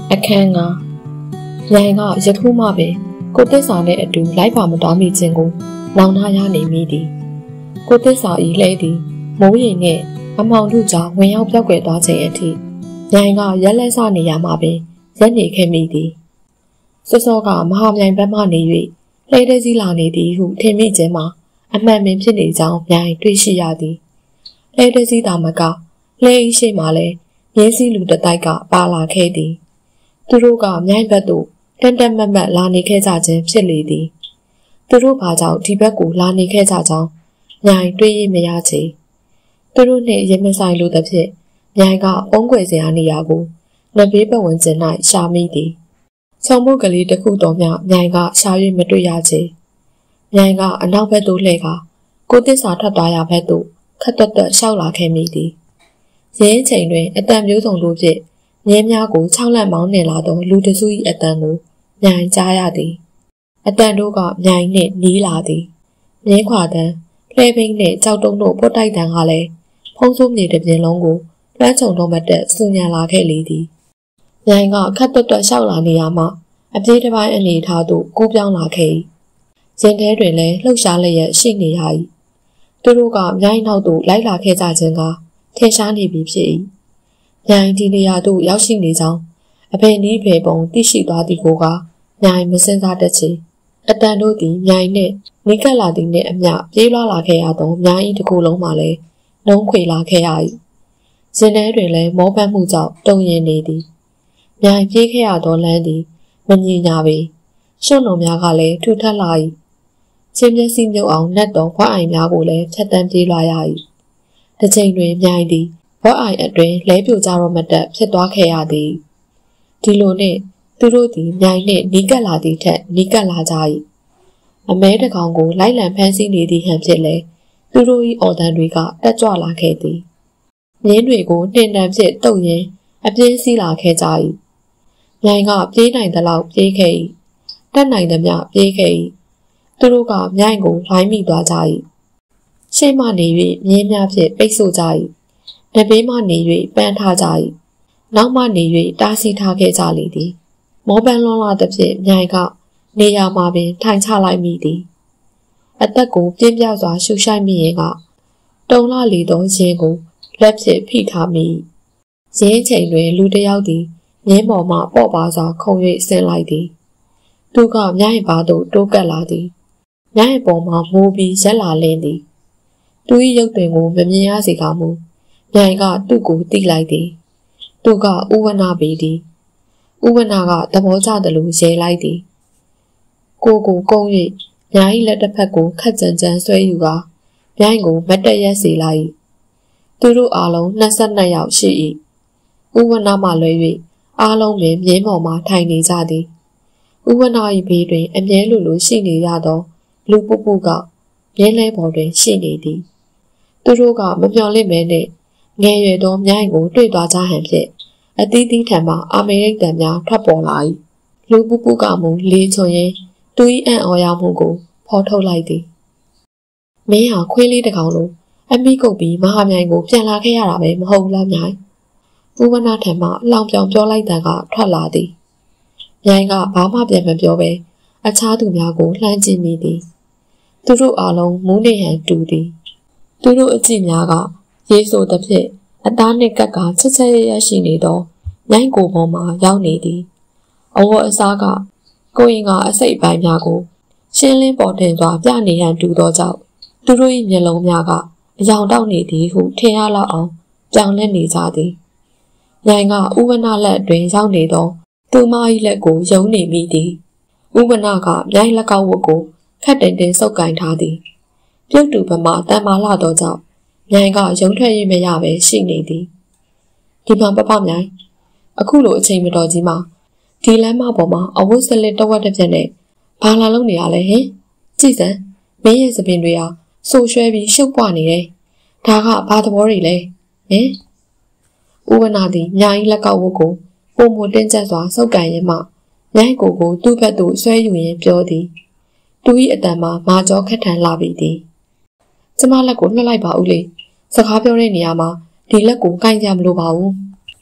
အခန်းကရိုင်းကယခုမှပဲကိုသစ္စာနဲ့အတူလိုက်ပါမတော်မိခြင်းကိုနောင်နာရနေမိသည်ကိုသစ္စာဤလဲသည်မိုးရိမ်နဲ့အမောင်တို့ကြောင့်ဝင်ရောက်ပြောက်ွယ်သွားခြင်းအထိရိုင်းကရက်လက်ဆနေရမှာပင်ရက်နေခဲ့မိသည်စောစောကမဟာမြိုင်ဘက်မှနေ၍လှဲတဲစည်းလာနေသည်ဟုထင်မိခြင်းမှာအမှန်ပင်ဖြစ်နေကြောင်းမြိုင်တွေ့ရှိရသည်လှဲတဲစည်းသာမကလှဲဤရှိမှလည်းမြင်းစည်းလူတတိုက်ကပါလာခဲ့သည်သူတို့ကမြိုင်ဘက်သို့တက်မတ်လာနေခဲ့ကြခြင်းဖြစ်လေသည်သူတို့ဘာကြောင့်ဒီဘက်ကိုလာနေခဲ့ကြကြောင်းမြိုင်တွေးရမရချေသူတို့နှင့်ရင်မဆိုင်လိုသဖြင့်မြိုင်ကပုံးကွယ်စရာနေရာကိုလက်ဘေးပတ်ဝန်းကျင်၌ရှာမိသည်ခြုံမှုကလေးတစ်ခုတော်မြမြိုင်ကရှာ၍မတွေ့ရချေမြိုင်ကအနောက်ဘက်သို့လှည့်ကကိုသစ္စာထွက်သွားရဘက်သို့ခက်တွတ်ရှောက်လာခဲ့မိသည်ရင်းချိန်တွင်အတန်မျိုးစုံတို့ဖြင့်မြင်းများကို၆လက်မောင်းနှင်လာသောလူတစု၏အတန်ကိုမြိုင်ကြားရသည်အတန်တို့ကမြိုင်နှင့်နီးလာသည်မြင်းခွာတန်းလှဲပိန်းနှင့်ကြောက်တုံးတို့ပုတ်တိုက်တန်းကလည်းဖုံးစိုးမြေတစ်ပြင်လုံးကိုလွှမ်းခြုံတော့မတက်စူညံလာခဲ့လေသည်မြိုင်ကခက်တွတ်ရှောက်လာနေရမှအပြေးတစ်ပိုင်းအနေထားသို့ကူးပြောင်းလာခဲ့၏ရင်ထဲတွင်လည်းလှုပ်ရှားလျက်ရှိနေရ၏သူတို့ကမြိုင်နောက်သို့လိုက်လာခဲ့ကြခြင်းကထင်ရှားနေပြီဖြစ်၏မြိုင်ဒီနေရာသို့ရောက်ရှိနေကြောင်းအဖေနီးဖေပုံသိရှိသွားသည်ကိုကမြိုင်မစင်စားတတ်ချေအတန်တို့သည်မြိုင်နှင့်နီးကပ်လာသည်နှင့်အမျှပြေးလွှားလာခဲ့ရသောမြိုင်၏တစ်ခုလုံးမှလည်းနှုံးခွေလာခဲ့ရ၏ရင်ထဲတွင်လည်းမောပန်းမှုကြောင့်တုံရင်နေသည်မြိုင်ပြေးခဲ့ရသောလမ်းသည်မငြိညာပေရှုံလုံးများကလည်းထူထပ်လာ၏ချင်းမျက်စိမြုပ်အောင်နက်တော်ဘွားအိုင်များကိုလည်းဖြတ်တန်းပြေးလွှားရ၏တစ်ချိန်တွင်မြိုင်သည်ဘွားအိုင်အတွင်လဲပြိုကြတော့မတက်ဖြစ်သွားခဲ့ရသည်ဒီလိုနှင့်သူတို့သည်မြိုင်နှင့်နီးကပ်လာသည့်ထက်နီးကပ်လာကြ၏အမဲတကောင်ကိုလိုက်လံဖမ်းဆီးနေသည့်ဟန်ဖြစ်လေသူတို့၏အော်တန်တွေကတက်ကြွလာခဲ့သည်မြင်းတွေကိုနှင်တံဖြင့်တုပ်ရင်းအပြင်းစီးလာခဲ့ကြ၏မြိုင်ကပြေးနိုင်သလောက်ပြေးခဲ့၏တက်နိုင်သမျှပြေးခဲ့၏သူတို့ကမြိုင်ကိုလိုင်းမိသွားကြ၏ရှေ့မှနေ၍မြင်းများဖြင့်ပိတ်ဆို့ကြ၏နဘေးမှနေ၍ပန်းထားကြ၏နောက်မှနေ၍တားဆီးထားခဲ့ကြလေသည်မောပန်းလွန်လာသဖြင့်မြိုင်ကနေရာမှာပင်ထိုင်ချလိုက်မိသည်အသက်ကိုပြင်းပြစွာရှူရှိုက်မိရင်ကတုံလာလေသောရင်ကိုလက်ဖြင့်ဖိထားမိရင်းချိန်တွင်လူတစ်ယောက်သည်မြင်းပေါ်မှပေါ့ပါစွာခုန်၍ဆင်းလိုက်သည်သူကမြိုင်ပါသို့တိုးကပ်လာသည်မြိုင်ပေါ်မှမိုးပြီးရက်လာလင်းသည်သူ၏ရုပ်တွင်ကိုမမြင်ရစေကမူမြိုင်ကသူ့ကိုတိလိုက်သည်သူကဥဝနာပေသည်ဥဝနာကသဘောကျသလိုရဲလိုက်သည်ကိုကုန်း၍မြိုင်လက်တစ်ဖက်ကိုခက်ကြမ်းကြမ်းဆွဲယူကမြိုင်ကိုမတ်တက်ရက်စေလိုက်သူတို့အားလုံး22ယောက်ရှိ၏ဥဝနာမှလွဲ၍အားလုံးပင်မြင်းပေါ်မှထိုင်နေကြသည်ဥဝနာ၏ဘေးတွင်အမြဲလိုရှိနေရသောလူပုပုကမြင်းလဲပေါ်တွင်ရှိနေသည်သူတို့ကမမျှော်လင့်မဲနှင့်ငယ်ရွယ်သောမြိုင်ကိုတွေ့သွားကြဟန်ဖြင့်အသီးသီးထံမှအာမေရိကန်များထွက်ပေါ်လာ၏လူပုပုကမူလေးချွန်ရင်သူ၏အံ့ဩရမှုကိုဖော်ထုတ်လိုက်သည်မင်းဟာခွေးလေးတစ်ကောင်လုံးအမိကုတ်ပြီးမဟာမြိုင်ကိုပြန်လာခဲ့ရတာပဲမဟုတ်လားမြိုင်ဥဝနာထံမှအလောင်ပြောင်ပြောလိုက်တဲ့ကထွက်လာသည်မြိုင်ကဘာမှပြန်မပြောဘဲအခြားသူများကိုလှမ်းကြည့်မိသည်သူတို့အားလုံးမူးနေဟန်တူသည်သူတို့အကြည့်များကရေဆိုသဖြင့်အသားနှင့်ကက်ကချက်ချက်ရရရှိနေသောမြိုင်ကိုပေါ်မှရောက်နေသည်အဝတ်အစားကကိုရင်ကအစိတ်ပိုင်းများကိုရှင်းလင်းပေါ်တင်စွာပြနေဟန်တူသောကြောင့်သူတို့၏မျက်လုံးများကအယောင်တောက်နေသည်ဟုထင်ရလောက်အောင်ပြောင်းလဲနေကြသည်မြိုင်ကဥဝနာလက်အတွင်ရောက်နေသောသူမ၏လက်ကိုယုံနေမိသည်ဥဝနာကမြိုင်လက်ကောက်ဝတ်ကိုခက်တင်ဆုပ်ကင်ထားသည်ပြုတ်တူပမာတန်မာလာသောကြောင့်မြိုင်ကရုံထွက်ရမရပဲရှိနေသည်ဒီမှာပပမြိုင်အခုလိုအချိန်မတော်ကြီးမှာဒီလမ်းမပေါ်မှာအဝတ်စလစ်တဝက်တစ်ပြက်နဲ့ဘာလာလုံးနေရလဲဟင်ကြည့်စမ်းမင်းရဲ့စပင်တွေဟာဆိုရွှဲပြီးရှုပ်ပွားနေတယ်ဒါကဘာသဘောတွေလဲဟင်ဥဝနာသည်ညာ၏လက်ကောက်ဝတ်ကိုပုံမတင်းကျပ်စွာဆုပ်ကန်ရင်းမှမြိုင်ကိုသူ့ဘက်သို့ဆွဲယူရင်းပြောသည်သူ၏အတန်မှာမာကြောခက်ထန်လာပြီသည်ကျမလက်ကိုလွှတ်လိုက်ပါဦးလေစကားပြောတဲ့နေရာမှာဒီလက်ကိုကိုင်ကြမလို့ပါဘူး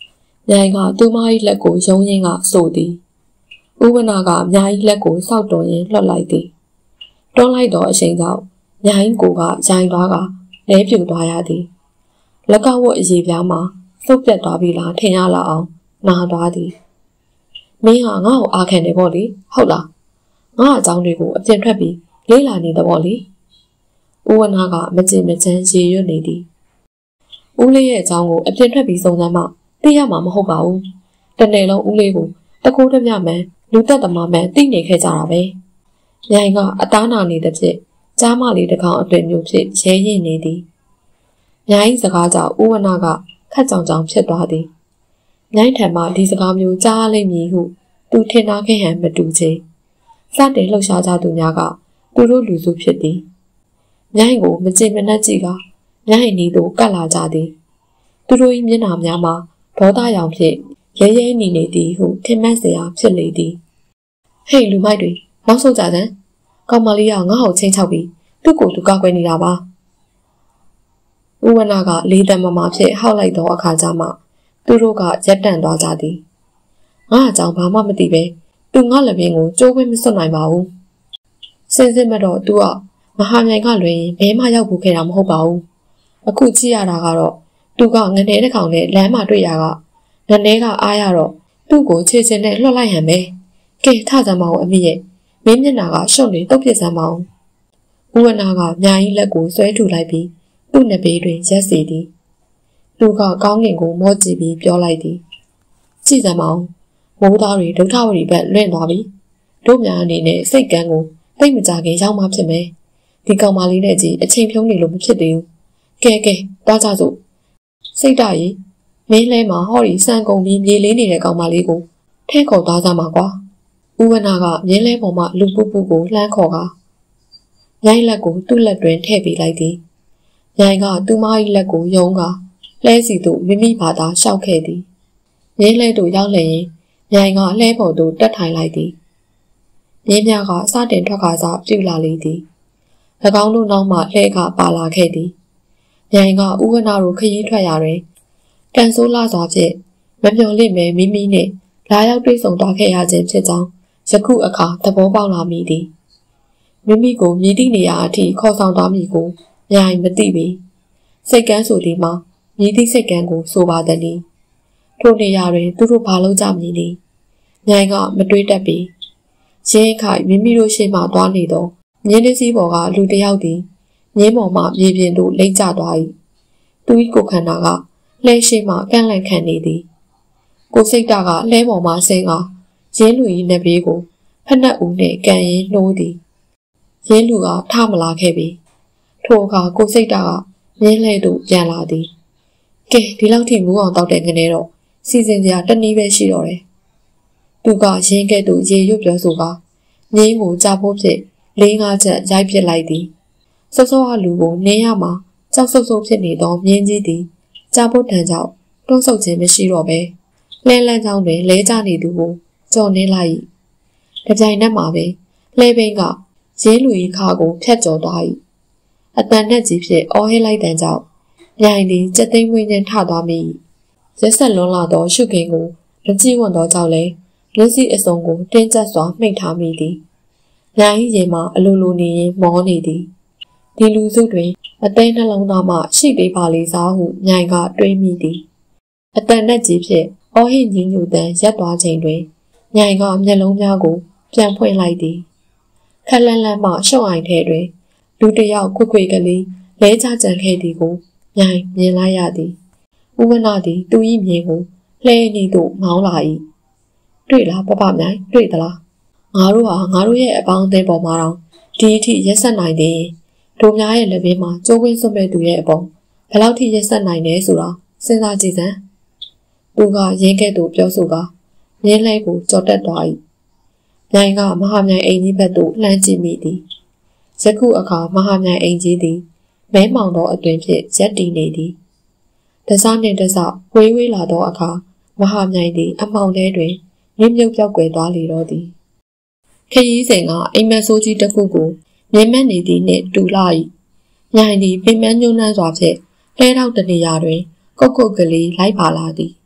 မြိုင်ကသူမ၏လက်ကိုယုံရင်းကဆိုသည်ဥဝနာကအများကြီးလက်ကိုစောက်တော်ရင်လွှတ်လိုက်သည်တွန်းလိုက်သောအချိန်ကြောင့်မြိုင်ကိုကရိုင်သွားကလဲပြူသွားရသည်လက်ကောက်ဝတ်အရေးပြားမှာစုပ်ပြတ်သွားပြီလားထင်ရလောက်အောင်နာသွားသည်မင်းဟာငါ့ကိုအားခံနေပေါ့လေဟုတ်လားငါအကြောင်းတွေကိုအပြင်ထွက်ပြီးလေးလာနေတော့ပေါ့လေဥဝနာကမကြင်မချမ်းရေရွတ်နေသည်ဦးလေးရဲ့အကြောင်းကိုအပြင်ထွက်ပြီးစုံစမ်းမှသိရမှာမဟုတ်ပါဘူးတနေ့လုံးဦးလေးကိုတကူတမျှမှန်လူသက်သမားမှန်သိနေခဲ့ကြတာပဲမြိုင်ကအသားနာနေတဲ့ဖြစ်ကြားမလေးတစ်ကောင်အတွေ့မျိုးဖြစ်ရဲရင်နေသည်မြိုင်စကားကြောင့်ဥဝနာကခက်ကြောင်ကြောင်ဖြစ်သွားသည်မြိုင်ထံမှဒီစကားမျိုးကြားလိမ့်မည်ဟုသူထင်ထားခဲ့ဟန်မတူချေစတင်လှုပ်ရှားကြသူများကသူတို့လူစုဖြစ်သည်မြိုင်ကိုမကြင်မနှက်ကြည့်ကမြိုင်နီတို့ကတ်လာကြသည်သူတို့၏မျက်နှာများမှာဒေါသရောင်ဖြင့်ရဲရဲနေနေသည်ဟုထင်မှတ်စရာဖြစ်လေသည်ဟေးလူမိုက်တွေနောက်ဆုံးကြတဲ့ကောင်မလေးကငါ့ကိုချင်းချောက်ပြီးသူ့ကိုယ်သူကောက်ွယ်နေတာပါဥဝနာကလေးတံမမဖြစ်ဟောက်လိုက်သောအခါကျမှသူတို့ကရက်တန့်သွားကြသည်ငါအကြောင်းဘာမှမသိပဲသူငါလက်ပင်ကိုကြိုးဝင်းမစွတ်နိုင်ပါဘူးစင်စစ်မတော့သူကမဟာမြိုင်ကလွယ်ရင်ဘဲမှရောက်ဖို့ခဲ့တာမဟုတ်ပါဘူးအခုကြည့်ရတာကတော့သူကငနေတစ်ကောင်နဲ့လမ်းမှာတွေ့ရကငနေကအားရတော့သူ့ကိုခြေစင်နဲ့လွှတ်လိုက်ဟန်ပဲကဲထစမ်းမအောင်အမိရဲ့မင်းမျက်နှာကရှုံနေတုတ်ပြစ်စမ်းမအောင်ဥဝနာကညာကြီးလက်ကိုဆွဲထူလိုက်ပြီးသူ့နှစ်ဘေးတွင်ရက်စီသည်သူကကောင်းကင်ကိုမော့ကြည့်ပြီးပြောလိုက်သည်ကြည့်စမ်းမအောင်မိုးသားတွေဒုထဝရီဘက်လွင့်သွားပြီတို့များအနေနဲ့စိတ်ကန်းကိုသိမကြခင်ရောက်မှဖြစ်မယ်ဒီကောင်မလေးနဲ့ကြီးအချိန်ဖြုံးနေလို့မဖြစ်သေးဘူးကဲသွားကြစို့စိတ်ဓာတ်ကြီးမင်းလဲမှာဟော်ရီစံကုန်ပြီးမြေလေးနေတဲ့ကောင်မလေးကိုထဲခေါ်သွားကြမှာကွာဥဝနာကမြင်းလဲပေါ်မှာလူပူပူကိုလှမ်းခေါ်ကရိုင်းလက်ကိုသူ့လက်တွင်ထည့်ပေးလိုက်သည်ရိုင်းကသူမ၏လက်ကိုယုံကလဲစီသို့မိမိဘာသာရှောက်ခဲ့သည်မြင်းလဲတို့ရောက်လျင်ရိုင်းကလှဲပေါ်သို့တက်ထိုင်လိုက်သည်မြင်းများကစတင်ထွက်ခါစားပြုလာလေသည်၎င်းတို့နောက်မှလှဲကပါလာခဲ့သည်ရိုင်းကဥဝနာတို့ခရီးထွက်ရာတွင်ကန်ဆိုးလာစွာဖြင့်မမျှော်လင့်မဲမိမိနှင့်လာရောက်တွေ့ဆုံသွားခဲ့ရခြင်းဖြစ်ကြောင်းယခုအခါသဘောပေါက်လာမိသည်မိမိကိုမြည်သည့်နေရာအထိခေါ်ဆောင်သွားမည်ကိုမြိုင်မသိပေစိတ်ကန်းဆိုသည်မှာမြည်သည့်စိတ်ကန်းကိုဆိုပါသည်ထိုနေရာတွင်သူတို့ဘာလုပ်ကြမည်နည်းမြိုင်ကမတွေးတတ်ပေရင်းခိုင်မိမိတို့ရှေ့မှသွားနေသောမြင်းတစ်စီးပေါ်ကလူတစ်ယောက်သည်မြင်းပေါ်မှမြေပြင်သို့လိမ့်ကျသွား၏သူ၏ကိုယ်ခန္ဓာကလှဲရှိမှကန့်လန့်ခံနေသည်ကိုစိတ်တာကလှဲပေါ်မှဆင်းကရင်းလူ၏နဘေးကိုဖက်နှက်ဦးနှင့်ကန်ရင်နှိုးသည်ရင်းလူကထမလာခဲ့ပြီထိုအခါကိုစိတ်တာကမြင်းလှဲသို့ပြန်လာသည်ကဲဒီလောက်ထိမူးအောင်တောက်တဲ့ငနေတော့စီစဉ်စရာတနည်းပဲရှိတော့တယ်သူကရင်းကဲ့သို့ရေရွတ်ပြောဆိုကမြင်းကိုကြားဖို့ဖြင့်4-5ချက်ရိုက်ပစ်လိုက်သည်စောစောအလူကိုနင်းရမှာကြောက်ဆုပ်ဆုပ်ဖြစ်နေသောမြင်းကြီးသည်ကြားဖို့တန်ကြောင့်တွန်းဆုပ်ခြင်းမရှိတော့ပဲလဲလန်းချောင်းတွင်လဲကျနေသူကိုကြော်နှင်းလိုက်၏တပြိုင်နက်မှာပဲလှဲဘိန်းကရင်းလူ၏ခါကိုဖြတ်ကျော်သွား၏အတန်နဲ့ကြီးဖြင့်အော်ဟစ်လိုက်တဲ့ကြောင့်မြိုင်သည်စက်သိမ်းဝင်းချင်းထသွားမိရက်ဆက်လွန်လာသောရှုခင်ကိုမကြည့်ဝန်းသောကြောင့်လည်းမျက်စိအစုံကိုတင်းကျပ်စွာမှိတ်ထားမိသည်မြိုင်ရင်မှအလိုလိုနေရင်မောနေသည်ဒီလူစုတွင်အသေးနှလုံးသားမှရှိသေးပါလေစားဟုမြိုင်ကတွေးမိသည်အတန်နဲ့ကြီးဖြင့်အော်ဟစ်ညင်ညူတန်ရက်သွားချိန်တွင်မြိုင်ကမျက်လုံးများကိုပြန်ဖွင့်လိုက်သည်ခက်လန့်လန့်မှရှုံအိုင်ထဲတွင်လူတစ်ယောက်ခွေကလေးလဲချကြံခဲ့သည်ကိုမြိုင်မြင်လိုက်ရသည်ဥဝနာသည်သူ၏မြင်ကိုလှဲနေသို့မောင်းလာ၏တွေ့လားပပမြိုင်တွေ့သလားငါတို့ဟာငါတို့ရဲ့အပေါင်းအသင်းပေါ်မှာတော့ဒီအထိရက်ဆက်နိုင်သေးတို့များရဲ့လက်ဘေးမှာကျိုးဝင်းစွန့်မဲ့သူရဲ့အပေါ်ဘယ်လောက်ထိရက်ဆက်နိုင်လဲဆိုတာစဉ်းစားကြည့်စမ်းသူကရင်းကဲ့သို့ပြောဆိုကမြင်းလဲကိုကြော်တက်သွား၏မြိုင်ကမဟာမြိုင်အိမ်ကြီးဘက်သို့လှမ်းကြည့်မိသည်ယခုအခါမဟာမြိုင်အိမ်ကြီးသည်မဲမောင်သောအတွင်ဖြင့်ရက်တည်နေသည်တစားနှင့်တစားဝေးဝေးလာသောအခါမဟာမြိုင်သည်အမှောင်ထဲတွင်မြင့်မြုပ်ပြောက်ကွယ်သွားလေတော့သည်ခရီးစဉ်ကအိမ်မက်ဆိုးကြီးတစ်ခုကိုမြင်မက်နေသည်နှင့်တူလာ၏မြိုင်သည်ပင်မညှိုးနှမ်းစွာဖြင့်လဲထောက်တနေရာတွင်ကုတ်ကုတ်ကလေးလိုက်ပါလာသည်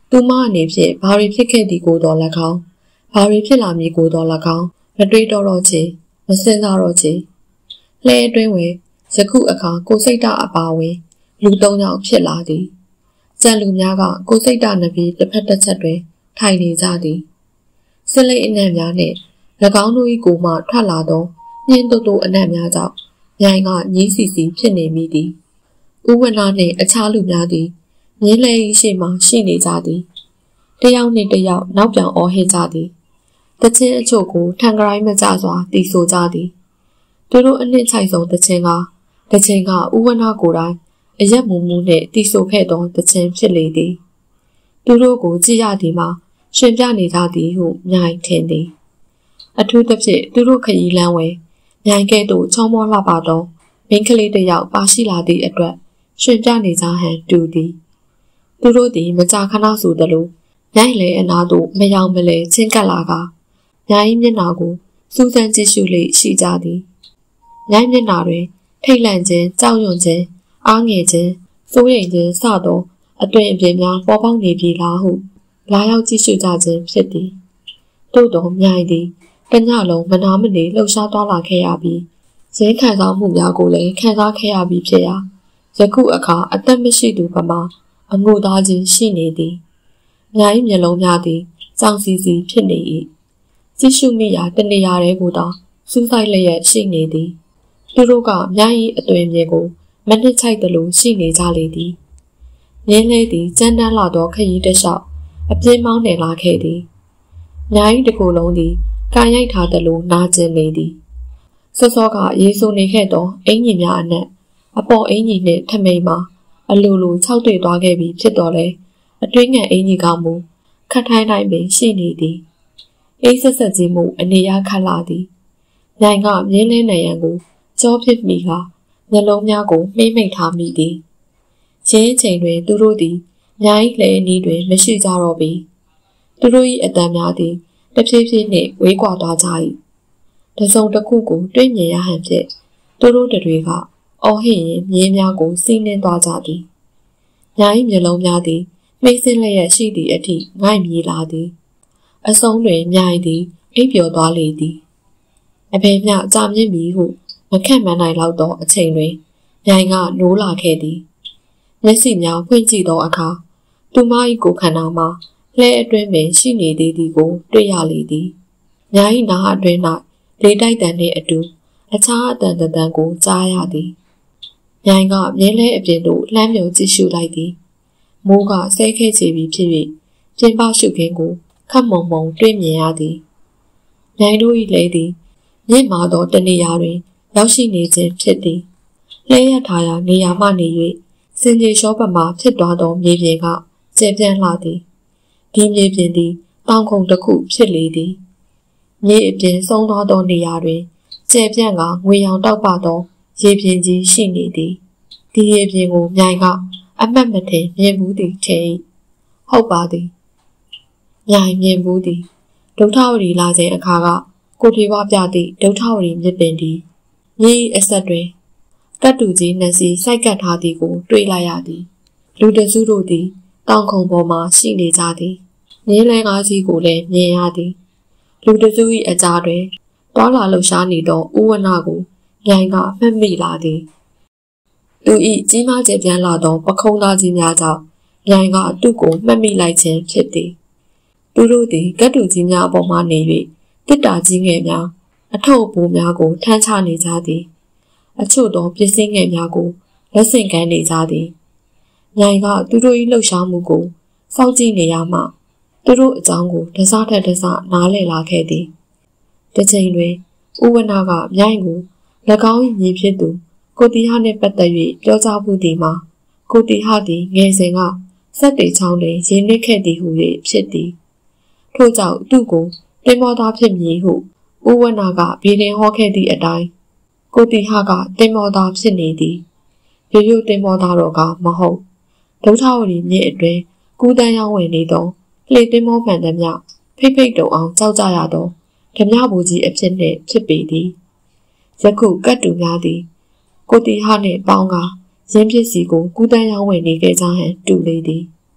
သူမအနေဖြင့်ဘာတွေဖြစ်ခဲ့သည်ကိုတော်၎င်းဘာတွေဖြစ်လာမည်ကိုတော်၎င်းမတွေးတော့ချေမစင်စားတော့ချေလှဲအတွင်းဝဲယခုအခါကိုစိတ်ဓာတ်အပါဝင်လူ၃ယောက်ဖြစ်လာသည်ကျန်လူများကကိုစိတ်ဓာတ်နှစ်ပြီးတစ်ဖက်တစ်ချက်တွင်ထိုင်နေကြသည်စစ်လိတ်အနံ့များနှင့်၎င်းတို့၏ကိုမှထွက်လာသောညင်းတိုးအနံ့များကြောင့်မြိုင်ကညည်းစီစီဖြစ်နေမိသည်ဥဝနာနှင့်အခြားလူများသည်မြင်းလဲ၏ရှေ့မှရှိနေကြသည်တယောက်နှင့်တယောက်နောက်ပြန်အော်ဟစ်ကြသည်တချင်းအချို့ကိုထန်ကရိုင်းမကြစွာတီးဆိုကြသည်သူတို့အနှစ်ချိုက်ဆုံးတချင်းကဥဝနာကိုယ်တိုင်အရက်မူမူနှင့်တီးဆိုခဲ့သောတချင်းဖြစ်လေသည်သူတို့ကိုကြည့်ရသည်မှာရှင်ပြနေကြသည်ဟုမြိုင်ထင်သည်အထူးသဖြင့်သူတို့ခရီးလမ်းဝဲမြိုင်ကဲ့သို့ချောမောလှပသောမိန်းကလေးတစ်ယောက်ပါရှိလာသည့်အတွက်ရှင်ပြနေကြဟန်တူသည်သူတို့သည်မကြာခဏဆိုသလိုမြိုင်လေအနာသို့မယောင်မလဲချင်းကပ်လာကမြိုင်မျက်နှာကိုစူးစမ်းကြည့်ရှုလေရှိကြသည်မြိုင်မျက်နှာတွင်ထိတ်လန့်ခြင်းကြောက်ရွံ့ခြင်းအားငယ်ခြင်းစိုးရိမ်ခြင်းစသောအသွင်အပြင်များပေါ်ပေါက်နေပြီလားဟုလာရောက်ကြည့်ရှုကြခြင်းဖြစ်သည်သို့တော်မြိုင်သည်တညလုံးမနာမနေလှုပ်ရှားသွားလာခဲ့ရပြီးရင်းခံစားမှုများကိုလည်းခံစားခဲ့ရပြီးဖြစ်ရာယခုအခါအသက်မရှိသူပမာအငိုသားခြင်းရှိနေသည်မြိုင်မျက်လုံးများသည်ကြောင်စီစီဖြစ်နေ၏ကြည့်ရှုမိရာတနေရာတဲကိုသာစူးစိုက်လျက်ရှိနေသည်သူတို့ကမြိုင်၏အသွင်မြင်ကိုမနစ်ချိုက်သလိုရှိနေကြလေသည်မြင်းလေးသည်ကြမ်းတမ်းလာသောခရီးတစ်လျှောက်အပြင်းမောင်းနေလာခဲ့သည်မြိုင်တစ်ခုလုံးသည်ကာရိုက်ထားသလိုနာကျင်နေသည်စောစောကရေဆိုနေခဲ့သောအင်ကြီးများအနက်အပေါ်အင်ကြီးနှင့်ထမိန်မှာအလိုလိုခြောက်တွေ့သွားခဲ့ပြီးဖြစ်တော်လဲအတွင်းငယ်အင်ကြီးကမူခတ်ထိုင်းတိုင်းပင်ရှိနေသည်အိဆက်ဆက်ကြီးမှုအနေရခတ်လာသည်မြိုင်ကမြင်းလဲနိုင်ရန်ကိုကြောဖြစ်မိကမျက်လုံးများကိုမှိမ့်မိတ်ထားမိသည်ရင်းချိန်တွင်သူတို့သည်မြိုင်လဲအနီးတွင်မရှိကြတော့ပေသူတို့၏အတန်များသည်တဖြည်းဖြည်းနှင့်ဝေးကွာသွားကြ၏တစုံတစ်ခုကိုတွေ့မြင်ရဟန်ဖြင့်သူတို့တွေကအော်ဟစ်ရင်မြင်းများကိုစီးနှင်းသွားကြသည်မြိုင်မျက်လုံးများသည်မိတ်ဆင်းလျက်ရှိသည့်အထိငိုက်မြည်လာသည်အဆုံးတွင်မြိုင်သည်အိပ်ပျော်သွားလေသည်အဖေမျှကြာမြင့်ပြီဟုမခန့်မှန်းနိုင်လောက်သောအချိန်တွင်မြိုင်ကနိုးလာခဲ့သည်မျက်စိများဖွင့်ကြည့်သောအခါသူမ၏ကိုယ်ခန္ဓာမှာလှဲအတွင်းပင်ရှိနေသေးသည်ကိုတွေ့ရလေသည်မြိုင်၏နာအတွင်း၌လေတိုက်တံနှင့်အတူအခြားအတန်တန်ကိုကြားရသည်မြိုင်ကမြင်းလဲအပြင်သို့လှမ်းမြုံကြည့်ရှုလိုက်သည်မိုးကဆဲခဲချေပြီးဖြစ်၍ပြင်ပရှုခင်းကိုခတ်မုံမုံတွေ့မြင်ရသည်မြိုင်တို့၏လဲသည်မြင့်မာသောတနေရာတွင်ရောက်ရှိနေခြင်းဖြစ်သည်လှဲရထားရာနေရာမှနေ၍စင်ကြေရှောပမှာဖြစ်သွားသောမြေပြင်ကကျယ်ပြန့်လာသည်ဒီမြေပြင်သည်တောင်ခုံတစ်ခုဖြစ်လေသည်မြေအပြင်ဆုံးသွားသောနေရာတွင်ကျယ်ပြန့်ကငွေရောင်တောက်ပသောရေပြင်ကြီးရှိနေသည်ဒီရေပြင်ကိုမြိုင်ကအမှတ်မထင်မြင်ဘူးသည်ထင်၏ဟုတ်ပါသည်မြိုင်မြင်ဘူးသည်ဒုဋ္ဌဝရီလာခြင်းအခါကကိုထေဝပြသည့်ဒုဋ္ဌဝရီမြစ်ပင်သည်မြေအဆက်တွင်ကတ်တူကြီးနှစီစိုက်ကပ်ထားသည်ကိုတွေ့လိုက်ရသည်လူတစုတို့သည်တောင်ခုံပေါ်မှရှိနေကြသည်မြင်းလဲငါးကြီးကိုလည်းမြင်ရသည်လူတစု၏အကြားတွင်တွာလာလှူရှားနေသောဥဝနာကိုမြိုင်ကမှတ်မိလာသည်သူ၏ကြီးမားကျယ်ပြန့်လာသောပခုံးသားကြီးများကြောင့်မြိုင်ကသူ့ကိုမှတ်မိလိုက်ခြင်းဖြစ်သည်သူတို့သည်ကတ်တူကြီးများအပေါ်မှနေ၍တစ်တာကြီးငယ်များအထုပ်အပိုးများကိုထမ်းချနေကြသည်အချို့သောပစ္စည်းငယ်များကိုလက်ဆင့်ကမ်းနေကြသည်မြိုင်ကသူတို့၏လှုပ်ရှားမှုကိုစောင့်ကြည့်နေရမှသူတို့အကြောင်းကိုတစားထက်တစားနားလည်လာခဲ့သည်တစ်ချိန်တွင်ဥဝနာကမြိုင်ကို၎င်း၏ညီဖြစ်သူကိုတီဟာနှင့်ပတ်သက်၍ပြောကြားမှုသည်မှာကိုတီဟာသည်ငယ်စဉ်ကစက်တေချောင်းတွင်ရင်းနှီးခဲ့သည်ဟု၍ဖြစ်သည်ထို့ကြောင့်သူ့ကိုတင်မောသားဖြစ်မည်ဟုဥဝနာကဗီရင်ဟောခဲ့သည့်အတိုင်းကိုတီဟာကတင်မောသားဖြစ်နေသည်ရိုးရိုးတင်မောသားတော့ကမဟုတ်ဒုဋ္ဌဝရီမြစ်အတွင်းကူးတန်းရောက်ဝင်နေသောလှေတင်မောမှန်သမျှဖိတ်ဖိတ်တုံအောင်ကြောက်ကြရသောဓမြဘူကြီးအဖြစ်နှင့်ဖြစ်ပေသည်ယခုကတ်တူများသည်ကိုတီဟာနှင့်ပေါင်းကရင်းပစ္စည်းကိုကူးတန်းရောက်ဝင်နေခဲ့ကြဟန်တူလေသည်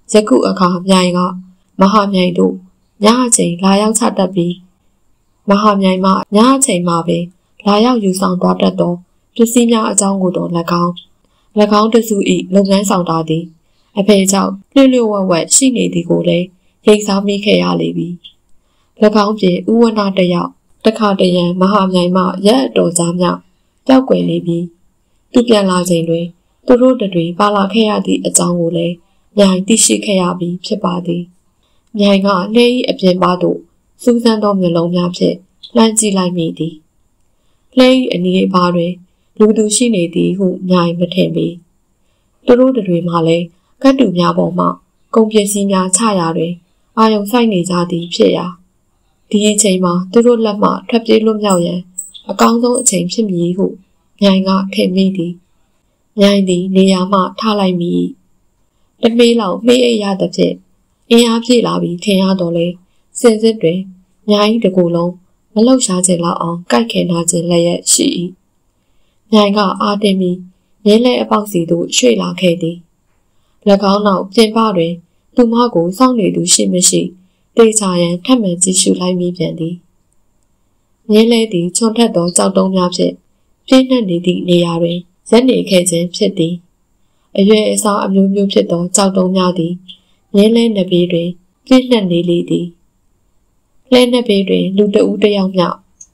ယခုအခါမြိုင်ကမဟာမြိုင်တို့ညအချိန်လာရောက်ချတတ်ပြီးမဟာမြိုင်မှညအချိန်မှပဲလာရောက်ယူဆောင်သွားတတ်သောပစ္စည်းများအကြောင်းကိုတော့၎င်းတစု၏လုပ်ငန်းဆောင်တာသည်အဖေကြောင့်လျှို့ဝှက်ရှိနေသည်ကိုလည်းရိပ်စားမိခဲ့ရလေပြီ၎င်းပြင်ဥဝနာတယောက်တခါတရံမဟာမြိုင်မှရက်အတော်ကြားများပျောက်ကွယ်နေပြီးသူပြန်လာချိန်တွင်သူတို့တွေပါလာခဲ့ရသည့်အကြောင်းကိုလည်းမြိုင်သိရှိခဲ့ရပြီးဖြစ်ပါသည်မြိုင်ကနှဲ၏အပြင်ပါသို့စူးစမ်းသောမျက်လုံးများဖြင့်လှမ်းကြည့်လိုက်မိသည်လှဲ၏အနီးအပါးတွင်လူသူရှိနေသည်ဟုမြိုင်မထင်ပေသူတို့တွေမှလည်းကတ်တူများပေါ်မှကုန်ပစ္စည်းများချရာတွင်အာယုံဆိုင်နေကြသည်ဖြစ်ရာဒီအချိန်မှာသူတို့လက်မှထွက်ပြေးလွတ်မြောက်ရန်အကောင်းဆုံးအချိန်ဖြစ်မည်ဟုမြိုင်ကထင်မိသည်မြိုင်သည်နေရာမှထားလိုက်မိတမေးလောက်မေးအိပ်ရသဖြင့်အင်အားပြေလာပြီးထင်ရတော့လေစင်စစ်တွင်မြိုင်တကူလုံးမလှုပ်ရှားခြင်းလောက်အောင်ကြိုက်ခင်ထားခြင်းလည်းရှိ၏မြိုင်ကအာတင်ပြီးရင်းလဲအပေါက်စီသို့ရွှေ့လာခဲ့သည်၎င်းနောက်ပြင်ပတွင်သူမကိုစောင့်နေသူရှိမရှိတေချာရန်ထပ်မံကြည့်ရှုလိုက်မိပြန်သည်ရင်းလဲသည်ချွန်ထက်သောကြောက်တုံးများဖြင့်ပြင်းနှက်နေသည့်နေရာတွင်ရက်နေခဲ့ခြင်းဖြစ်သည်အရွယ်အစားအမျိုးမျိုးဖြစ်သောကြောက်တုံးများသည်ရင်းလဲနှစ်ဘေးတွင်ပြင်းနှက်နေလေသည်လဲနှစ်ဘေးတွင်လူတဦးတစ်ယောက်မျှ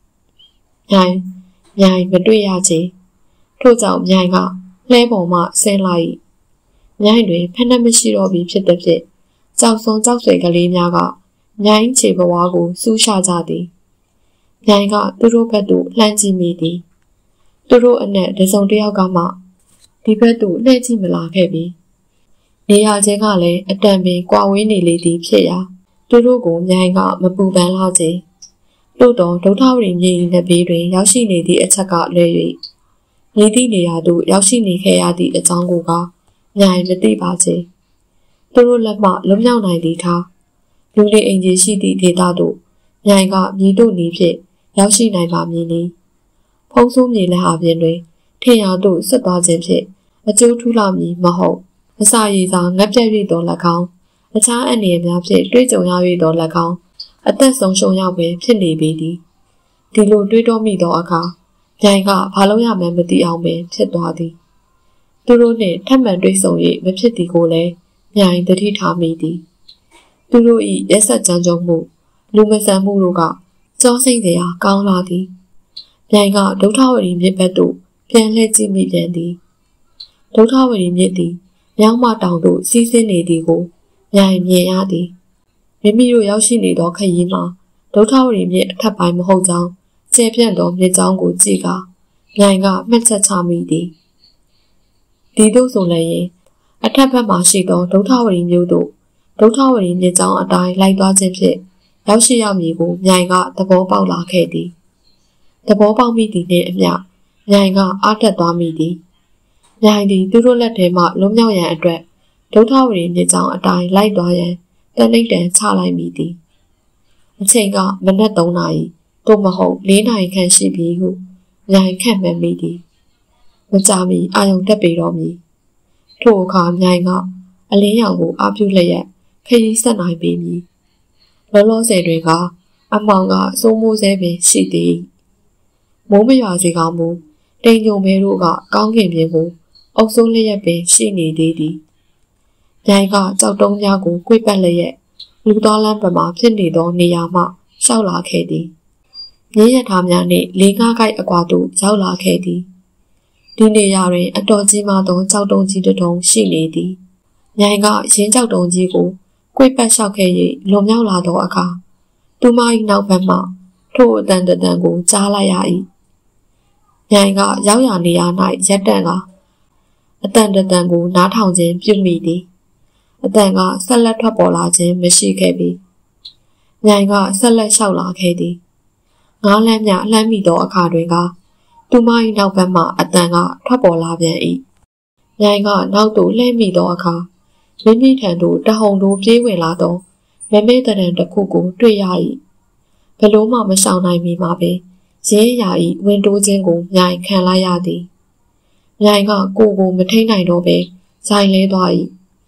မြိုင်မတွေ့ရချေထို့ကြောင့်မြိုင်ကလဲပေါ်မှဆင်းလာ၏မြိုင်တွင်ဖက်နှက်မရှိတော့ပြီဖြစ်သည်ဖြင့်ကြောက်စွန်ကြောက်ဆွဲကလေးများကမြိုင်ခြေဘဝကိုစူးရှာကြသည်မြိုင်ကသူတို့ဘက်သို့လှမ်းကြည့်မိသည်သူတို့အနက်တစုံတစ်ယောက်ကမှဒီဘက်သို့လှည့်ကြည့်မလာခဲ့ပြီနေရာချင်းကလည်းအတန်ပင်ကွာဝေးနေလေသည်ဖြစ်ရာသူတို့ကိုမြိုင်ကမပူပန်လာချေတို့တော့ဒုထဝရီမြေ၏နှစ်ဘေးတွင်ရောက်ရှိနေသည့်အချက်ကလွဲ၍မြည်သည့်နေရာသို့ရောက်ရှိနေခဲ့ရသည့်အကြောင်းကိုကမြိုင်မသိပါချေသူတို့လက်မှလွတ်မြောက်နိုင်သည်ထားလူနေအိမ်ကြီးရှိသည့်ဒေသသို့မြိုင်ကမြည်တို့နည်းဖြင့်ရောက်ရှိနိုင်ပါမည်နီဖုံးဆိုးမြေလက်ဟာပြင်တွင်ထင်ရာသို့ဆက်သွားခြင်းဖြင့်အကျိုးထူးလာမည်မဟုတ်အစာရည်စာငတ်ပြတ်၍တော်၎င်းအခြားအန္တရာယ်များဖြင့်တွေးကြုံရ၍တော်၎င်းအသက်ဆုံးရှုံးရပင်ဖြစ်နေပေသည်ဒီလိုတွေးတောမိသောအခါမြိုင်ကဘာလို့ရမှန်းမသိအောင်ပင်ဖြစ်သွားသည်သူတို့နှင့်ထပ်မံတွေ့ဆုံ၍မဖြစ်သည်ကိုလည်းမြိုင်သတိထားမိသည်သူတို့၏ရက်ဆက်ကြမ်းကြုတ်မှုလူမဆန်မှုတို့ကကြောစိမ့်စရာကောင်းလာသည်မြိုင်ကဒုထဝရီမြစ်ဘက်သို့ပြန်လှည့်ကြည့်မိပြန်သည်ဒုထဝရီမြစ်သည်မြောင်းမတောင်သို့စီးဆင်းနေသည်ကိုမြိုင်မြင်ရသည်မိမိတို့ရောက်ရှိနေသောခရီးမှာဒုထဝရီမြစ်အထက်ပိုင်းမဟုတ်ကြောင်းကျဲပြန့်သောမြစ်ကြောင်းကိုကြည့်ကာမြိုင်ကမှတ်ချက်ချမိသည်ဒီသို့ဆိုလည်းအထက်ဘက်မှရှိသောဒုထဝရီမြို့သို့ဒုထဝရီမြစ်ကြောင်းအတိုင်းလိုက်သွားခြင်းဖြင့်ရောက်ရှိရမည်ကိုမြိုင်ကသဘောပေါက်လာခဲ့သည်သဘောပေါက်မိသည်နှင့်အမျှမြိုင်ကအားတက်သွားမိသည်မြိုင်သည်သူတို့လက်ထဲမှလွတ်မြောက်ရန်အတွက်ဒုထဝရီမြစ်ကြောင်းအတိုင်းလိုက်သွားရန်တနိတ်တန်ချလိုက်မိသည်အချိန်ကမနက်3 နာရီသို့မဟုတ်4 နာရီခန့်ရှိပြီဟုမြိုင်ခန့်မှန်းမိသည်မကြာမီအာယုံတက်ပေတော့မည်ထို့အခါမြိုင်ကအလင်းရောင်ကိုအားပြုလျက်ခရီးဆက်နိုင်ပေမည်လောလောဆယ်တွင်ကအမောင်ကစိုးမိုးဆဲပင်ရှိသည်မိုးမရွာစေကောင်မူတိမ်ညုံမဲတို့ကကောင်းကင်ပြင်ကိုအုပ်စိုးလျက်ပင်ရှိနေသေးသည်မြိုင်ကကြောက်တုံးများကိုကွေ့ပတ်လျက်လူသားလမ်းပမာဖြစ်နေသောနေရာမှရှောက်လာခဲ့သည်မြင်းရထားများနှင့်4 5 ကိုက်အကွာသို့ရောက်လာခဲ့သည်ဒီနေရာတွင်အတော်ကြီးမားသောကြောက်တုံးကြီးတစ်ထုံရှိနေသည်မြိုင်ကရင်းကြောက်တုံးကြီးကိုကွေ့ပတ်လျှောက်ခဲ့၍လွန်မြောက်လာသောအခါသူမ၏နောက်ဘက်မှထိုအတန်ကိုကြားလိုက်ရ၏မြိုင်ကရောက်ရနေရာ၌ရက်တန့်ကအတန်ကိုနားထောင်ခြင်းပြုမိသည်အတန်ကဆက်လက်ထွက်ပေါ်လာခြင်းမရှိခဲ့ပြီမြိုင်ကဆက်လက်လျှောက်လာခဲ့သည်ငါးလမ်းမြလှမ်းမိသောအခါတွင်ကသူမ၏နောက်ဘက်မှအတန်ကထွက်ပေါ်လာပြန်၏မြိုင်ကနောက်သို့လှည့်မိသောအခါမိမိထံသို့တဟုန်ထိုးပြေးဝင်လာသောမမဲတရံတစ်ခုကိုတွေ့ရ၏ဘလို့မှမရှောင်နိုင်မီမှာပင်ရဲရာ၏ဝင်တိုးခြင်းကိုမြိုင်ခံလိုက်ရသည်မြိုင်ကကိုမထိန်နိုင်တော့ပဲဇိုင်လဲသွား၏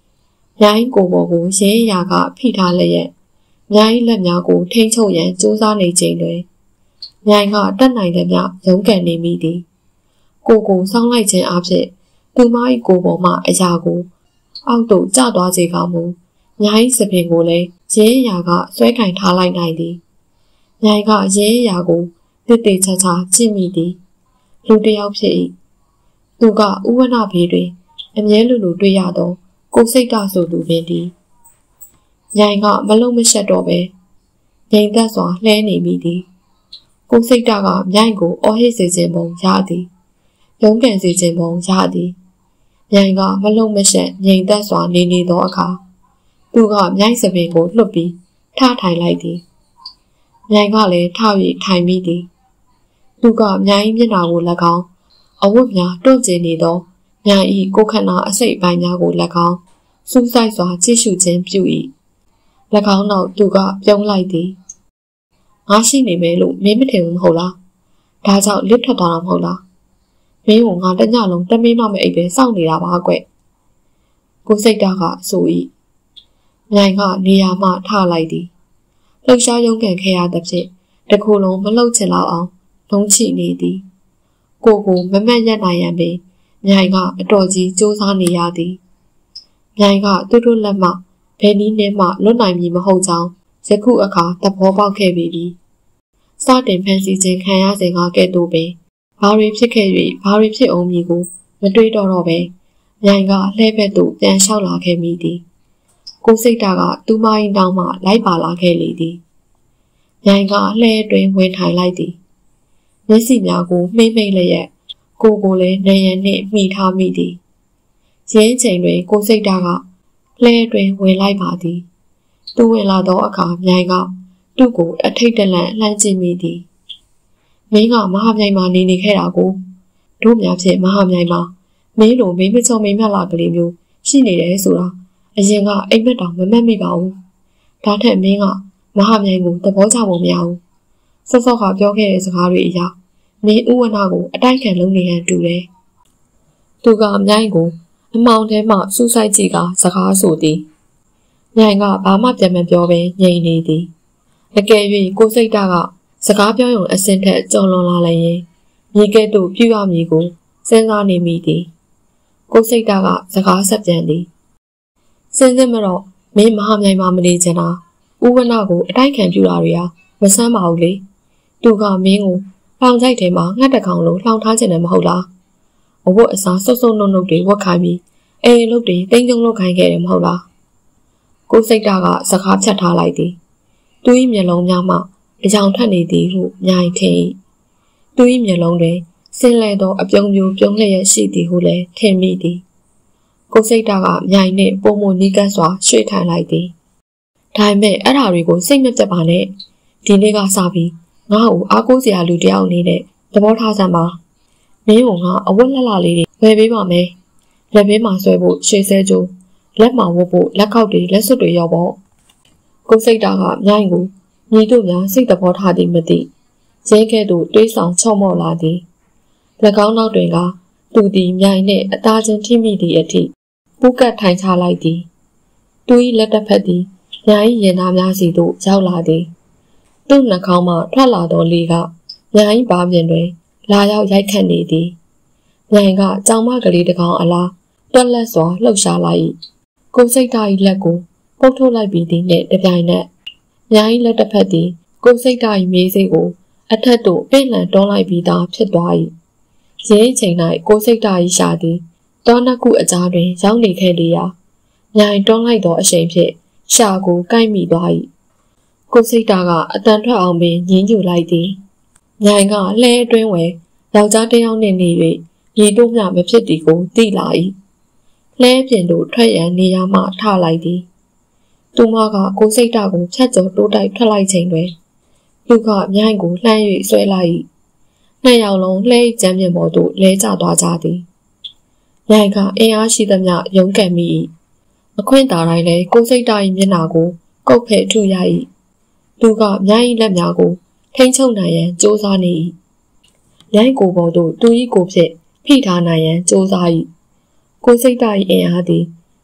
မြိုင်ကိုဘောကိုရဲရာကဖိထားလျက်မြိုင်လက်များကိုထိန်းချုပ်ရန်ကြိုးစားနေချိန်တွင်မြိုင်ကတက်နိုင်တဲ့မြရုန်းကန်နေမိသည်ကိုစောင်းလိုက်ခြင်းအဖြစ်သူမ၏ကိုပေါ်မှအရာကိုအောက်သို့ကျသွားစေကောင်းမူမြိုင်စပင်ကိုလည်းရဲရာကဆွဲကင်ထားလိုက်နိုင်သည်မြိုင်ကရဲရာကိုတစ်တေချာချာကြည့်မိသည်လူတစ်ယောက်ဖြစ်၏သူကဥဝနဘေးတွင်အမြဲလူတွေ့ရသောကိုစိတ်တဆိုသူပင်သည်မြိုင်ကမလုံးမရှက်တော့ပဲငြိမ်သက်စွာလှဲနေမိသည်ကိုစိတ်တကမြိုင်ကိုအော်ဟစ်စေခြင်းပုံရသည်ရုန်းကန်စေခြင်းပုံရသည်မြိုင်ကမလုံးမရှက်ငြိမ်သက်စွာနေသောအခါသူကမြိုင်စပင်ကိုလွတ်ပြီးထထိုင်လိုက်သည်မြိုင်ကလည်းထ၍ထိုင်မိသည်သူကမြိုင်မျက်နှာကို၎င်းအဝတ်များတွန့်ကျင်နေသောမြိုင်၏ကိုခန္ဓာအစိတ်ပိုင်းများကို၎င်းစူးစိုက်စွာကြည့်ရှုခြင်းပြု၏၎င်းနောက်သူကပြုံးလိုက်သည်ငါရှိနေမယ်လို့မင်းမထင်ဘူးမဟုတ်လားဒါကြောင့်လစ်ထွက်သွားတာမဟုတ်လားမင်းကိုငါတညလုံးတမင်းမမအိပ်ပဲစောင့်နေတာပါကွကိုစိတ်တကဆို၏မြိုင်ကနေရာမှထလိုက်သည်လှုပ်ရှားရုန်းကန်ခဲ့ရသဖြင့်တခုလုံးမလှုပ်ချင်လောက်အောင်လုံးချိနေသည်ကိုမမတ်ရက်နိုင်ရန်ပင်မြိုင်ကအတော်ကြီးစူးစမ်းနေရသည်မြိုင်ကသူတို့လက်မှဘယ်နည်းနဲ့မှလွတ်နိုင်မည်မဟုတ်ကြောင်းယခုအခါသဘောပေါက်ခဲ့ပြီစတင်ဖန်ဆီးခြင်းခံရစဉ်ကကဲ့သို့ပင်ဘာတွေဖြစ်ခဲ့၍ဘာတွေဖြစ်အောင်မည်ကိုမတွေးတော့ပဲမြိုင်ကလှဲဘက်သို့ပြန်လျှောက်လာခဲ့မိသည်ကိုစိတ်တကသူမ၏နောက်မှလိုက်ပါလာခဲ့လေသည်မြိုင်ကလှဲတွင်ဝင်ထိုင်လိုက်သည်မျက်စိများကိုမှိမ့်လျက်ကိုလည်းနေရန်နှင့်မိထားမိသည်ရင်းချိန်တွင်ကိုစိတ်တကလှဲတွင်ဝင်လိုက်ပါသည်သူဝင်လာသောအခါမြိုင်ကသူ့ကိုအထိတ်တလန့်လှမ်းကြည့်မိသည်မင်းကမဟာမြိုင်မှာနေခဲ့တာကိုတို့များဖြင့်မဟာမြိုင်မှာမင်းလိုမင်းမချောမင်းမြတ်လာကလေးမျိုးရှိနေတယ်ဆိုတာအရင်ကအိမ်မက်တောင်မမှတ်မိပါဘူးဒါထက်မင်းကမဟာမြိုင်ကိုသဘောကျဖို့မရဘူးစောကပြောခဲ့တဲ့စကားတွေအရမင်းဥဝနာကိုအတိုက်ခံလုပ်နေရန်တူတယ်သူကမြိုင်ကိုအမောင်ထဲမှစူးစိုက်ကြည့်ကစကားဆိုသည်မြိုင်ကဘာမှပြန်မပြောဘဲငြိမ်နေသည်အကယ်၍ကိုစိတ်တကစကားပြောရုံအစင်ထက်ကြော်လွန်လာလည်းရင်မြေကဲ့သို့ပြုရမည်ကိုစဉ်းစားနေမိသည်ကိုစိတ်တကစကားဆက်ပြန်သည်စဉ်းမတော့မင်းမဟာမြိုင်မှာမနေချင်တာဥဝနာကိုအတိုက်ခံပြူတာတွေဟာမဆန်းပါဘူးလေသူကမင်းကိုလောင်ချိုက်ထဲမှာငှက်တကောင်လိုလှောင်ထားချင်တယ်မဟုတ်လားအဝတ်အစားစုပ်နှုတ်တွေဝတ်ခိုင်းပြီးအေးလုပ်တွေတင်းကျုံလုပ်ခိုင်းခဲ့တယ်မဟုတ်လားကိုစိတ်တကစကားဖြတ်ထားလိုက်သည်သူ၏မျက်လုံးများမှအကြောင်ထက်နေသည်ဟုမြိုင်ထင်၏သူ၏မျက်လုံးတွင်ဆင်းလဲသောအပြုံးမျိုးပြုံးလျက်ရှိသည်ဟုလည်းထင်မိသည်ကိုစိတ်တကမြိုင်နှင့်ပုံမနီးကပ်စွာရွှေ့ထိုင်လိုက်သည်ဒါပေမဲ့အဲ့ဓာတွေကိုစိတ်မပြတ်ပါနဲ့ဒီနေ့ကစပြီးငါ့ကိုအားကိုးစရာလူတယောက်အနေနဲ့သဘောထားစမ်းပါမင်းကငါအဝတ်လှလှလေးတွေဝယ်ပေးပါမယ်လက်ဘေးမှာဆွဲဖို့ရွှေစဲကြိုးလက်မှာဝတ်ဖို့လက်ခောက်တွေလက်စွပ်တွေရောက်ပေါ့ကိုစိတ်တကမြိုင်ကိုညီတို့များစိတ်သဘောထားသည်မသိရဲကဲ့သို့တွေးဆောင်ချော့မော့လာသည်၎င်းနောက်တွင်ကသူသည်မြိုင်နှင့်အသားချင်းထိမိသည့်အထိပူးကပ်ထိုင်ချလိုက်သည်သူ၏လက်တစ်ဖက်သည်မြိုင်၏ရင်သားများစီသို့ရောက်လာသည်သူ့နှာခေါင်းမှထွက်လာသောလေကမြိုင်ဘာပြင်တွင်လာရောက်ရိုက်ခတ်နေသည်မြိုင်ကကြောင်မကလေးတစ်ကောင်အလားတွက်လက်စွာလှုပ်ရှားလိုက်၏ကိုစိတ်ဓာတ်၏လက်ကိုပုတ်ထုတ်လိုက်ပြီးသည်နှင့်တပြိုင်နက်မြိုင်လက်တစ်ဖက်သည်ကိုစိတ်ဓာတ်၏မြေးစိတ်ကိုအထက်သို့ပင့်လန်တွန်းလိုက်ပြီးသားဖြစ်သွား၏ရင်းချိန်၌ကိုစိတ်ဓာတ်၏ရှာသည်တောနှစ်ခုအကြားတွင်ရောက်နေခဲ့လေရာမြိုင်တွန်းလိုက်သောအရှိန်ဖြင့်ရှာကိုကိုက်မိသွား၏ကိုစိတ်ဓာတ်ကအတန်ထွက်အောင်ပင်ညှင်းညူလိုက်သည်မြိုင်ကလှဲအတွင်းဝဲယောက်ျားတစ်ယောက်နှင့်နေ၍ရေတို့မျှမဖြစ်သည်ကိုသိလာ၏လှဲပြင်သို့ထွက်ရန်နေရာမှထလိုက်သည်သူမကကိုစိတ်ဓာတ်ကိုဖြတ်ကျော်တိုးတိုက်ထွက်လိုက်ချိန်တွင်သူကမြိုင်ကိုလှမ်း၍ဆွဲလိုက်၏နှစ်ယောက်လုံးလှဲကြမ်းပြင်ပေါ်သို့လဲကျသွားကြသည်မြိုင်ကအင်အားရှိသမျှရုန်းကန်မိ၏အခွင့်တာတိုင်းလည်းကိုစိတ်ဓာတ်၏မျက်နှာကိုကုတ်ဖဲ့ထုရ၏သူကမြိုင်၏လက်များကိုထိန်းချုပ်နိုင်ရန်ကြိုးစားနေ၏မြိုင်ကိုယ်ပေါ်သို့သူ၏ကိုယ်ဖြင့်ဖိထားနိုင်ရန်ကြိုးစား၏ကိုစိတ်ဓာတ်၏အင်အားသည်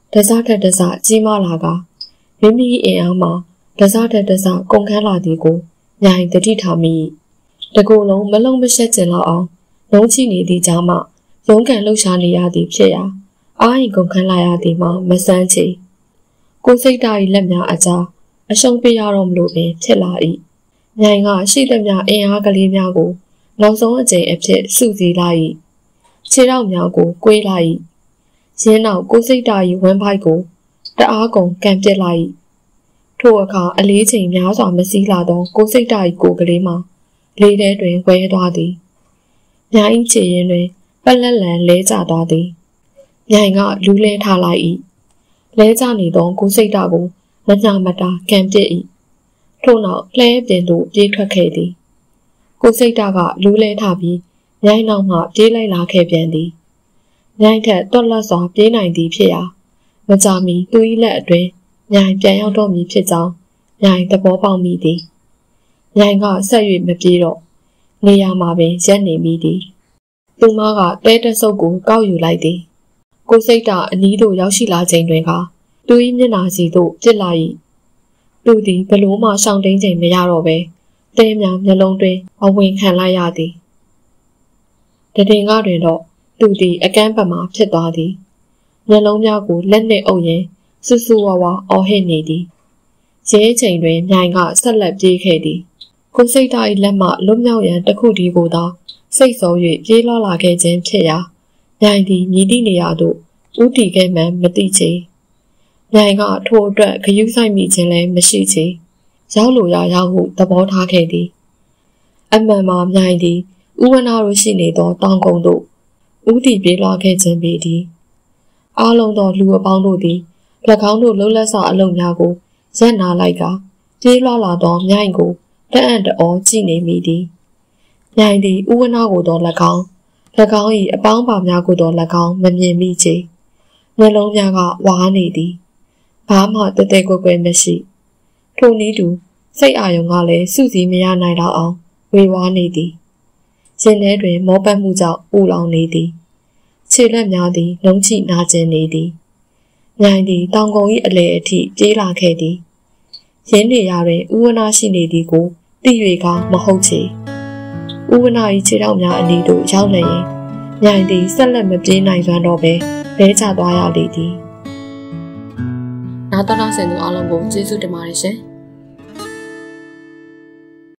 တစားထက်တစားကြီးမားလာကမိမိအင်အားမှာတစားထက်တစားကုန်ခန်းလာသည်ကိုညာရင်တတိထားမိတကူလုံးမလုံးမရှက်ကျင်လောက်အောင်လုံးချိနေသည့်ကြားမှရုံးကန်လှုပ်ရှားနေရသည်ဖြစ်ရာအားရင်ကုန်ခန်းလာရသည်မှာမဆန်းချေကိုစိတ်ဓာတ်၏လက်များအကြားအရှုံးပေးရတော့မလို့ပင်ဖြစ်လာ၏ညာရင်ကရှိသမျှအင်အားကလေးများကိုနောက်ဆုံးအကြိမ်အဖြစ်စုစည်းလိုက်၏ခြေထောက်များကိုကွေးလိုက်၏ရင်းနောက်ကိုစိတ်ဓာတ်၏ဝမ်းပိုက်ကိုတအားကုန်ကန်ပစ်လိုက်၏ထိုအခါအလေးချိန်များစွာမစည်းလာသောကိုစိတ်ဓာတ်၏ကိုကလေးမှာလေထဲတွင်ဝဲသွားသည်ညာ၏ခြေရင်းတွင်ပလက်လန်လဲကျသွားသည်ညာကလူးလဲထားလိုက်၏လဲကျနေသောကိုစိတ်ဓာတ်ကိုမညာမတာကန်ပစ်၏ထို့နောက်လှဲပြင်သို့ပြေးထွက်ခဲ့သည်ကိုစိတ်ဓာတ်ကလူးလဲထားပြီးညိုင်းနောက်မှပြေးလိုက်လာခဲ့ပြန်သည်ညိုင်းထက်တွက်လက်စွာပြေးနိုင်သည်ဖြစ်ရာမကြာမီသူ၏လက်အတွင်းညိုင်းပြန်ရောက်တော့မည်ဖြစ်ကြောင်းညိုင်းသဘောပေါက်မိသည်ညိုင်းကဆက်၍မပြေးတော့နေရာမှာပင်ရက်နေမိသည်သူမကတဲတဆုပ်ကိုကောက်ယူလိုက်သည်ကိုစိတ်ဓာတ်အနီးသို့ရောက်ရှိလာချိန်တွင်ကသူ၏မျက်နှာစီသို့ပြစ်လာ၏သူသည်ဘလို့မှရှောင်တိန်ချိန်မရတော့ပဲတဲများမျက်လုံးတွင်အဝင်ခံလိုက်ရသည်တည်ငါတွင်တော့သူသည်အကန့်ပတ်မှဖြစ်သွားသည်မျက်လုံးများကိုလက်နှင့်အုပ်ရင်းဆူဆူဝါဝါအော်ဟစ်နေသည်ရဲချိန်တွင်မြိုင်ကဆက်လက်ပြေးခဲ့သည်ကိုစိတ်ဓာတ်၏လက်မှလွတ်မြောက်ရန်တခုတည်းကိုသာစိတ်ဆော၍ပြေးလွှားလာခဲ့ခြင်းဖြစ်ရာမြိုင်သည်မြည်သည့်နေရာသို့ဦးတည်ခဲ့မှန်းမသိချေမြိုင်ကထိုအတွက်ဂရုစိုက်မိခြင်းလည်းမရှိချေရောက်လိုရာရောက်ဟုသဘောထားခဲ့သည်အမှန်မှာမြိုင်သည်ဥဝနာတို့ရှိနေသောတောင်ကုန်းသို့ဦးတည်ပြေးလွှားခဲ့ခြင်းပေသည်အားလုံးသောလူအပေါင်းတို့သည်၎င်းတို့လှုပ်လက်စွာအလုံးများကိုရပ်နာလိုက်ကပြေးလွှားလာသောမြိုင်ကိုတအံ့တောကြည့်နေမိသည်မြိုင်သည်ဥဝနာကိုသော၎င်း၏အပေါင်းပါများကိုသော၎င်းမမြင်မိချေမျက်လုံးများကဝါနေသည်ဘာမှတသက်ကွယ်ကွယ်မရှိထိုနည်းတူစိတ်အာရုံကလည်းစုစည်းမရနိုင်တော့အောင်ဝေဝါးနေသည်ရင်ထဲတွင်မောပတ်မှုကြောင့်ပူလောင်နေသည်ခြေလက်များသည်လုံးချိနာကျင်နေသည်မြိုင်သည်တောင်ကုန်၏အလယ်အထိပြေးလာခဲ့သည်ရင်းနေရာတွင်ဥဝနာရှိနေသည်ကိုသိ၍ကမဟုတ်ချေဥဝနာ၏ခြေထောက်များအနီးသို့ရောက်လျင်မြိုင်သည်ဆက်လက်မပြေးနိုင်စွမ်းတော့ပဲလဲကျသွားရလေသည်နာတော်ဆင်သူအားလုံးကိုကျေးဇူးတင်ပါတယ်ရှင်